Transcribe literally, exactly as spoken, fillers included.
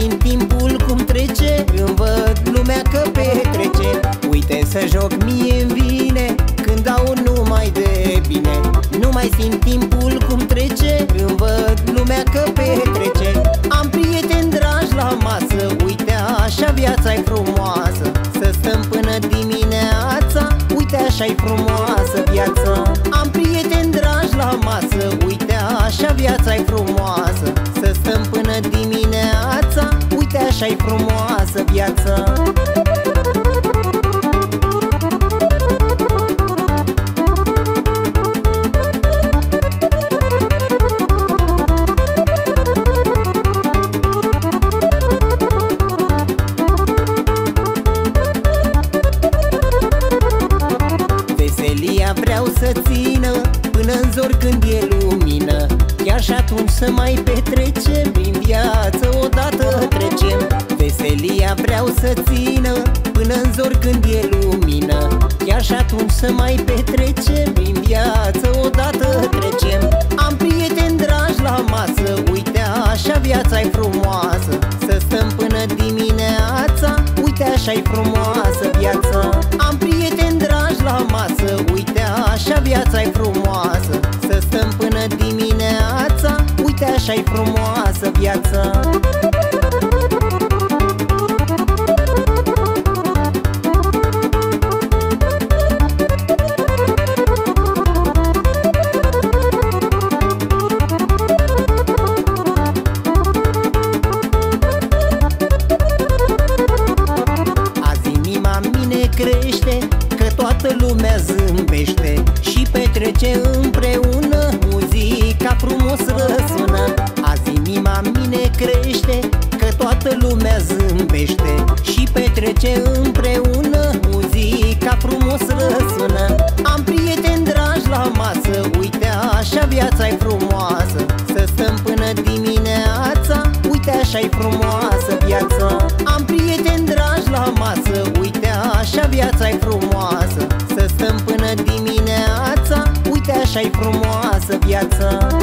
simt timpul cum trece, îmi văd lumea că petrece. Uite să joc, mie-mi vine când dau numai de bine. Nu mai simt timpul cum trece, îmi văd lumea că petrece. Am prieteni dragi la masă, uite așa viața-i frumoasă. Să stăm până dimineața, uite așa-i frumoasă viața. Am prieteni dragi la masă, uite așa viața-i frumoasă. Să stăm până dimineața, uite așa-i frumoasă viața. Veselia vreau să țină până-n zor când e lumină, chiar și atunci să mai petrecem, prin viață odată trecem. Veselia vreau să țină până-n zor când e lumină, chiar și atunci să mai petrecem, prin viață odată trecem. Am prieteni dragi la masă, uite așa viața-i frumoasă. Să stăm până dimineața, uite așa-i frumoasă viața. Am prieteni dragi la masă, uite așa viața-i frumoasă. Să stăm până dimineața, uite așa-i frumoasă viața. Crește, că toată lumea zâmbește și petrece împreună, muzica frumos răsună. Azi inima mine crește, că toată lumea zâmbește și petrece împreună, muzica frumos răsună. Am prieteni dragi la masă, uite așa viața-i frumoasă. Să stăm până dimineața, uite așa-i frumoasă viața. Am prieteni dragi la masă, uite așa viața-i frumoasă. Să stăm până dimineața, uite așa-i frumoasă viața.